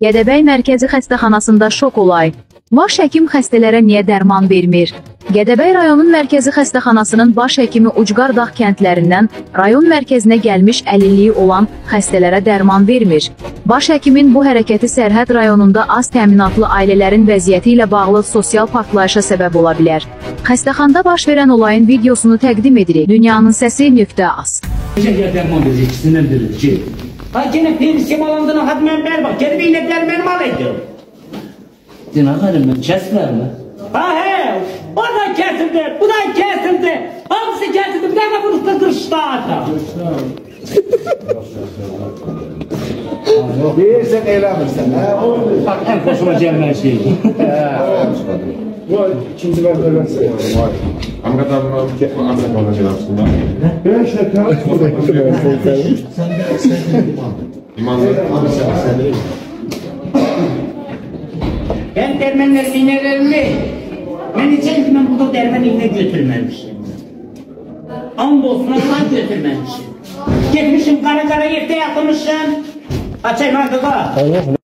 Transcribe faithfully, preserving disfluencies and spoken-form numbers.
Gədəbəy Mərkəzi Xəstəxanasında şok olay. Baş həkim xəstələrə niyə dərman vermir? Gədəbəy rayonun mərkəzi xəstəxanasının baş həkimi Ucqardağ kəndlərindən rayon mərkəzinə gəlmiş əlilliyi olan xəstələrə dərman vermir. Baş həkimin bu hərəkəti Sərhəd rayonunda az təminatlı ailələrin vəziyyəti ilə bağlı sosial partlayışa səbəb ola bilər. Xəstəxanada baş verən olayın videosunu təqdim edirik. Dünyanın səsi nöqtə az. Dərman verecek, ikisinden biri ki. Ha gene pensiyon alandığına hadi ben ver bak. Gene bir yine dermanım alaydı. Dina hanım kesler mi? Ha he, o da kesildi, bu da kesildi. Hepsi kesildi, bir dakika bunu tıkırıştı adam. Değilsen eylemirsen. Bak en hoşuma gelmeyen şey. Bu ikinci ben de versin. Ama kadar mı? Anne kalacak aslında. Ben şeker buradaki Sen de sen de iman. İmanlı. Abi sen sen de. Ben dermanları iğnelerimi, ben içerim ki ben burada derman iğne götürmemişim. Andolsun Allah'a götürmemişim. Gitmişim kara kara yerde yatmışım. Açayım artık ha.